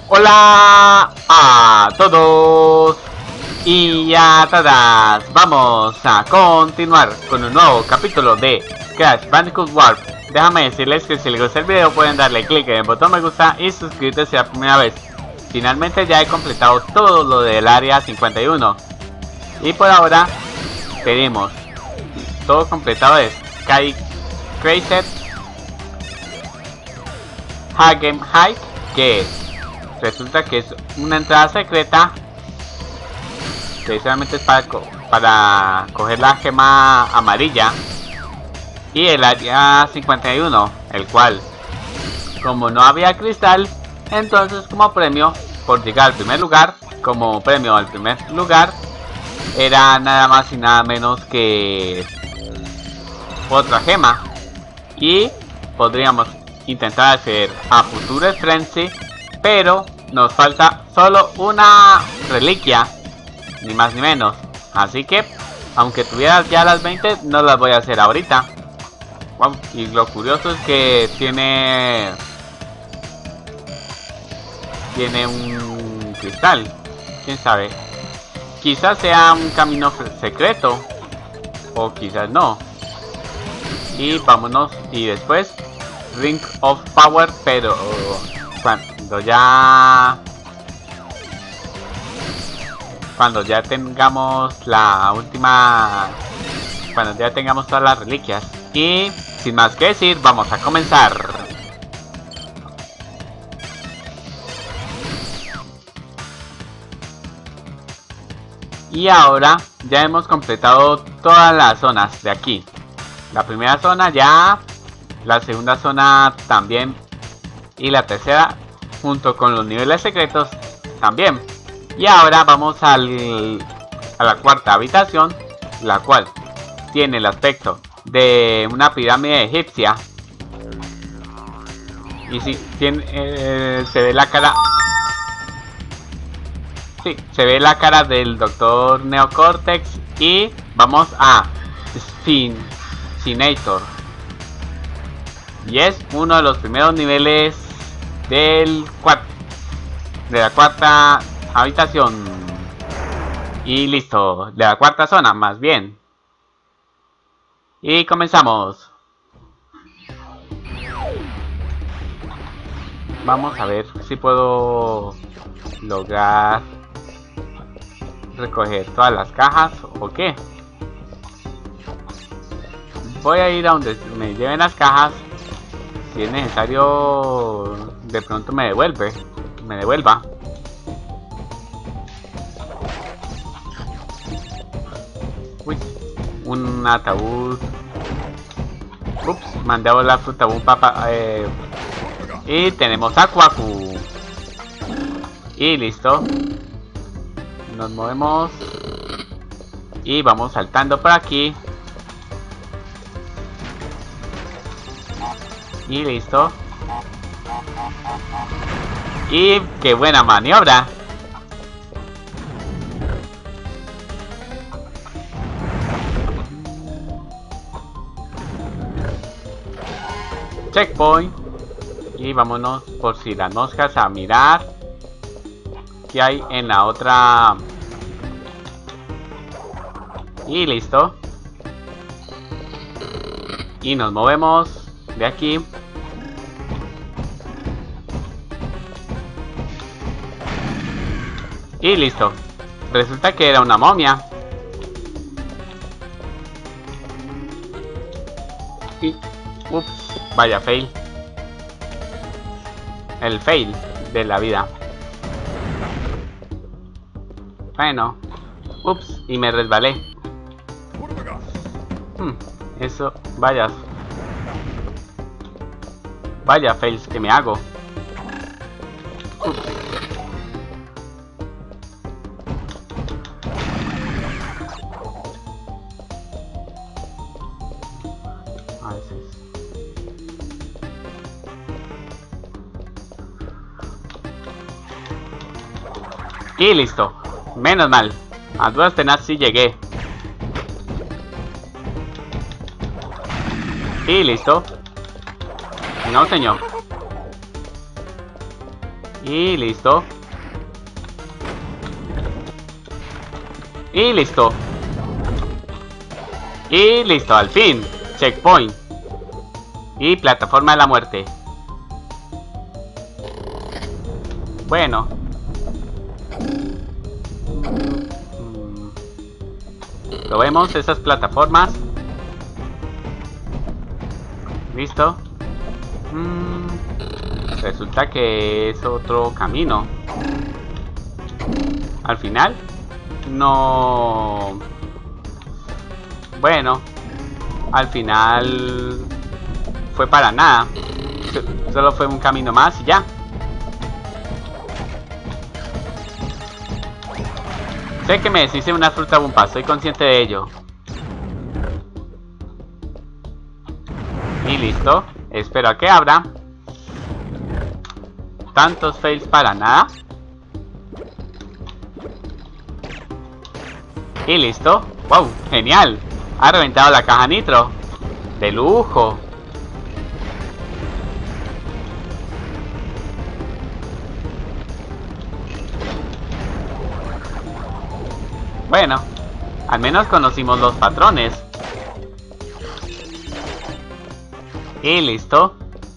Hola a todos y a todas. Vamos a continuar con un nuevo capítulo de Crash Bandicoot Warp. Déjame decirles que si les gusta el video pueden darle clic en el botón me gusta y suscribirse si es la primera vez. Finalmente ya he completado todo lo del área 51 y por ahora tenemos todo completado es Crazy Hagen High, que resulta que es una entrada secreta que solamente es para coger la gema amarilla, y el área 51, el cual, como no había cristal, entonces como premio por llegar al primer lugar, era nada más y nada menos que otra gema, y podríamos intentar acceder a Future Frenzy, pero nos falta solo una reliquia, ni más ni menos. Así que, aunque tuviera ya las 20, no las voy a hacer ahorita. Wow, y lo curioso es que tiene un cristal. Quién sabe. Quizás sea un camino secreto, o quizás no. Y vámonos, y después Ring of Power, pero cuando ya tengamos la última, cuando ya tengamos todas las reliquias. Y sin más que decir, vamos a comenzar. Y ahora ya hemos completado todas las zonas de aquí. La primera zona ya, la segunda zona también, y la tercera junto con los niveles secretos también. Y ahora vamos a la cuarta habitación, la cual tiene el aspecto de una pirámide egipcia. Y si se ve la cara, sí, se ve la cara del Dr. Neocortex. Y vamos a Sphinxinator, y es uno de los primeros niveles de la cuarta habitación. Y listo, de la cuarta zona más bien. Y comenzamos. Vamos a ver si puedo lograr recoger todas las cajas o qué. Voy a ir a donde me lleven las cajas. Si es necesario, de pronto me devuelva. Uy, un ataúd. Ups, mandé a volar fruta un papa. Y tenemos a Quaku. Y listo. Nos movemos y vamos saltando por aquí. Y listo. Y qué buena maniobra. Checkpoint. Y vámonos por si las moscas a mirar qué hay en la otra. Y listo. Y nos movemos de aquí. Y listo. Resulta que era una momia. Y ups, vaya fail. El fail de la vida. Bueno, ups, y me resbalé. Eso, vaya fails que me hago. Ups. Y listo. Menos mal. A duras penas sí llegué. Y listo. No, señor. Y listo. Y listo. Y listo, al fin. Checkpoint. Y plataforma de la muerte. Bueno. Lo vemos, esas plataformas. Listo. Resulta que es otro camino. Al final. No. Bueno. Al final. Fue para nada. Solo fue un camino más y ya. Sé que me deshice una fruta bumpa, estoy consciente de ello. Y listo. Espero a que abra. Tantos fails para nada. Y listo. Wow, genial. Ha reventado la caja nitro. De lujo. Bueno, al menos conocimos los patrones. Y listo.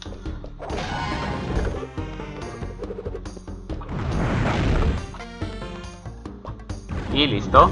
Y listo.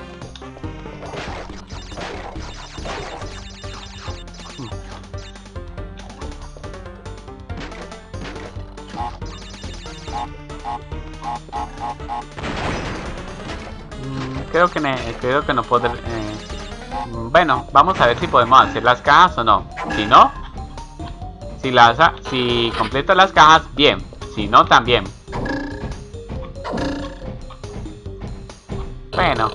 Creo que no podré... bueno, vamos a ver si podemos hacer las cajas o no. Si no, si completo las cajas, bien. Si no, también. Bueno.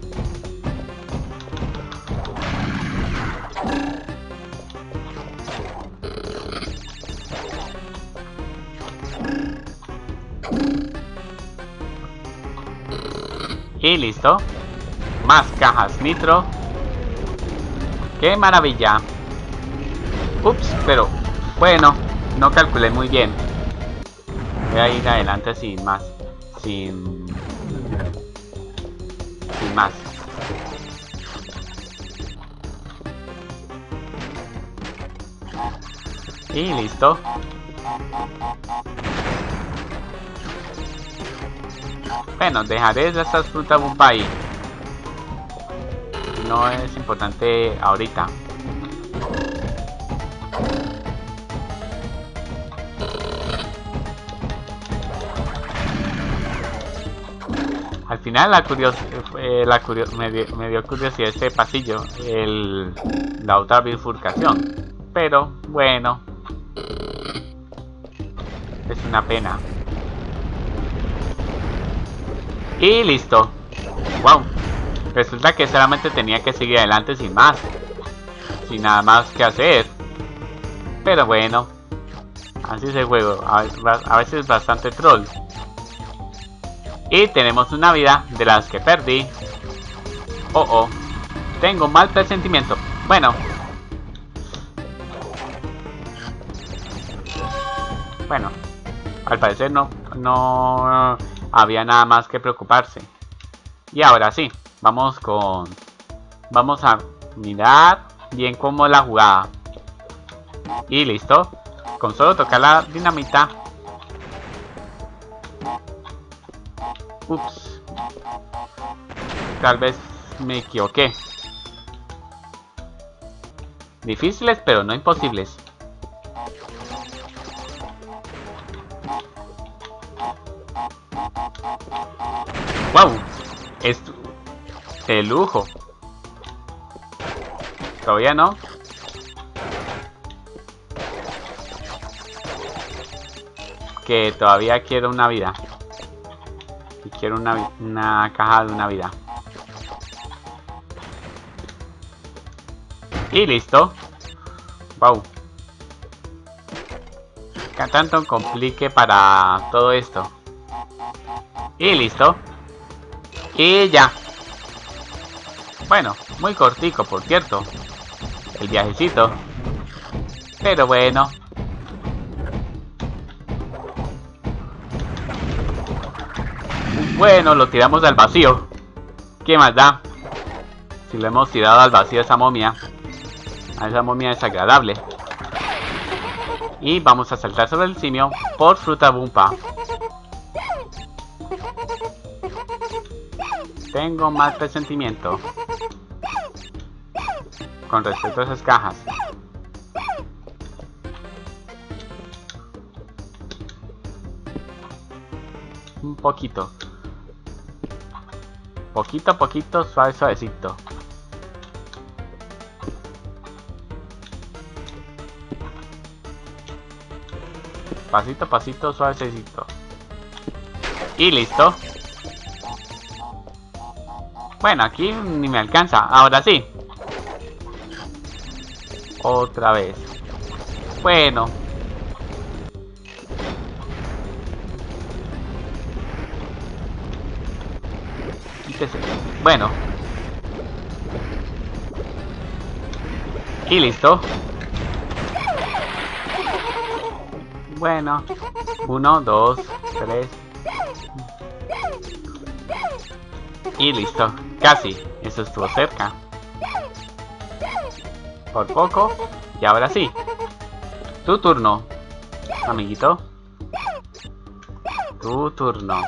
Y listo. Más cajas nitro. ¡Qué maravilla! Ups, pero bueno, no calculé muy bien. Voy a ir adelante sin más. Sin más. Y listo. Bueno, dejaré estas frutas bumpa ahí. No es importante ahorita. Al final me dio curiosidad este pasillo, la otra bifurcación. Pero bueno, es una pena. Y listo. Wow. Resulta que solamente tenía que seguir adelante sin más. Sin nada más que hacer. Pero bueno. Así es el juego. A veces es bastante troll. Y tenemos una vida de las que perdí. Oh. Tengo un mal presentimiento. Bueno. Bueno. Al parecer no había nada más que preocuparse. Y ahora sí. Vamos a mirar bien cómo es la jugada. Y listo. Con solo tocar la dinamita. Ups. Tal vez me equivoqué. Difíciles pero no imposibles. Wow. Esto... ¡Qué lujo! Todavía no. Que todavía quiero una vida. Y quiero una caja de una vida. Y listo. Wow. Que tanto complique para todo esto. Y listo. Y ya. Bueno, muy cortico, por cierto. El viajecito. Pero bueno. Bueno, lo tiramos al vacío. ¿Qué más da? Si lo hemos tirado al vacío a esa momia desagradable. Y vamos a saltar sobre el simio por fruta bumpa. Tengo mal presentimiento con respecto a esas cajas. Un poquito. Poquito a poquito, suave, suavecito. Pasito a pasito, suavecito. Y listo. Bueno, aquí ni me alcanza. Ahora sí. Otra vez. Bueno. Quítese. Bueno. Y listo. Bueno. 1, 2, 3. Y listo. Casi. Eso estuvo cerca. Por poco. Y ahora sí. Tu turno, amiguito. Tu turno.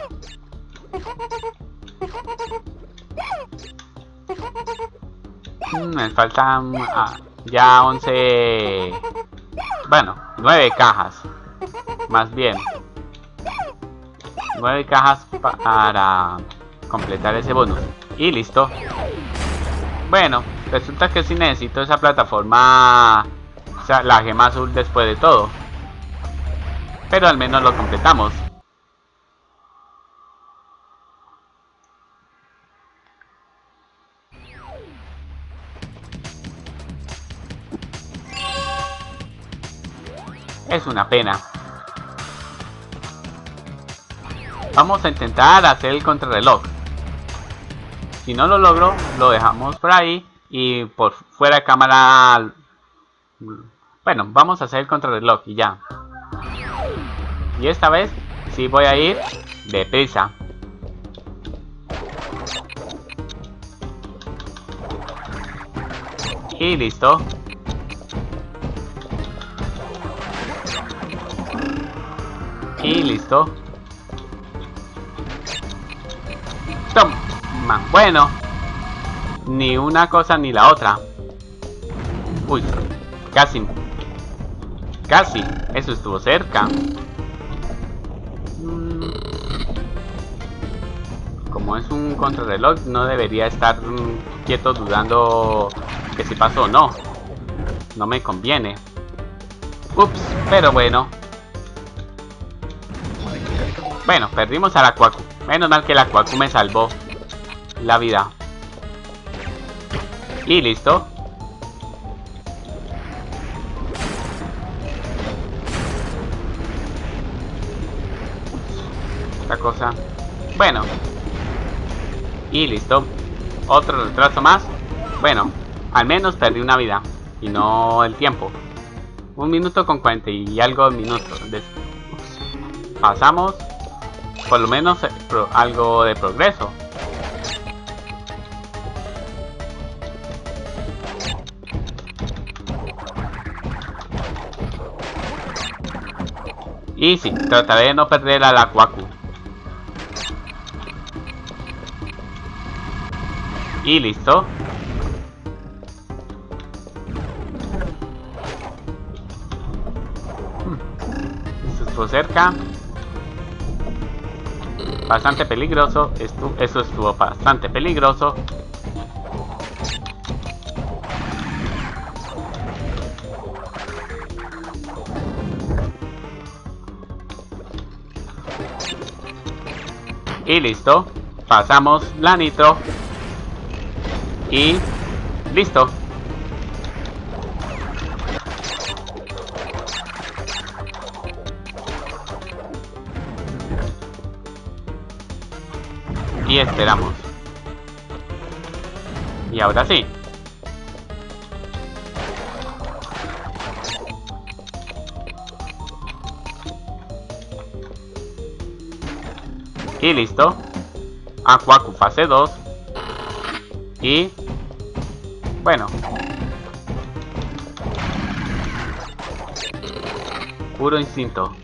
Me faltan ya 11... Bueno, 9 cajas. Más bien. 9 cajas para completar ese bonus. Y listo. Bueno, resulta que sí necesito esa plataforma, o sea, la gema azul después de todo. Pero al menos lo completamos. Es una pena. Vamos a intentar hacer el contrarreloj. Si no lo logro, lo dejamos por ahí y por fuera de cámara. Bueno, vamos a hacer el contrarreloj y ya. Y esta vez sí voy a ir deprisa. Y listo. Y listo. Toma. Bueno, ni una cosa ni la otra. Uy, casi. Casi, eso estuvo cerca. Como es un contrarreloj, no debería estar quieto dudando que si pasó o no. No me conviene. Ups, pero bueno. Bueno, perdimos a la Quaku. Menos mal que la Quaku me salvó la vida. Y listo. Esta cosa. Bueno. Y listo. Otro retraso más. Bueno, al menos perdí una vida. Y no el tiempo. 1 minuto con 40 y algo minutos. Pasamos. Por lo menos algo de progreso. Y sí, trataré de no perder a la Quaku. Y listo. Esto estuvo cerca. Bastante peligroso. Eso estuvo bastante peligroso. Y listo. Pasamos la nitro. Y listo. Y esperamos. Y ahora sí. Y listo. Aku Aku fase 2. Y bueno, puro instinto.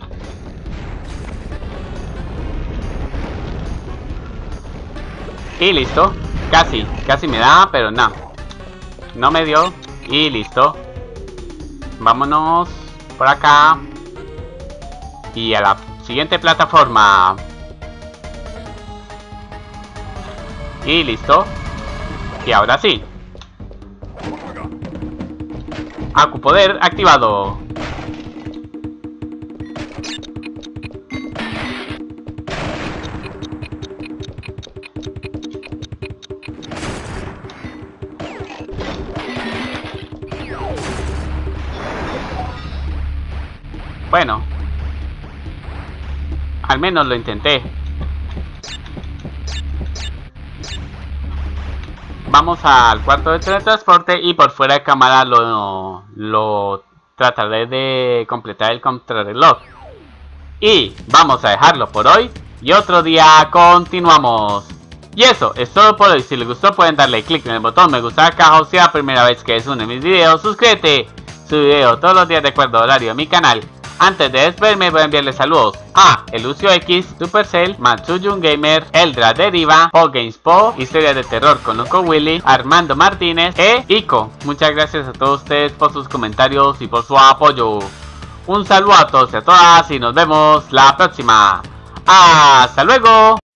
Y listo. Casi me da, pero no. No me dio. Y listo. Vámonos por acá. Y a la siguiente plataforma. Y listo. Y ahora sí. Aku poder activado. Bueno, al menos lo intenté. Vamos al cuarto de teletransporte y por fuera de cámara lo trataré de completar el contrarreloj. Y vamos a dejarlo por hoy y otro día continuamos. Y eso es todo por hoy. Si les gustó pueden darle click en el botón me gusta acá, o si es la primera vez que es uno de mis videos, suscríbete. Subo video todos los días de acuerdo al horario de mi canal. Antes de despedirme voy a enviarles saludos a Elucio X, Supercell, Matsuyun Gamer, Eldra Deriva, PoGamesPo, Historia de Terror con Loco Willy, Armando Martínez e Ico. Muchas gracias a todos ustedes por sus comentarios y por su apoyo. Un saludo a todos y a todas y nos vemos la próxima. ¡Hasta luego!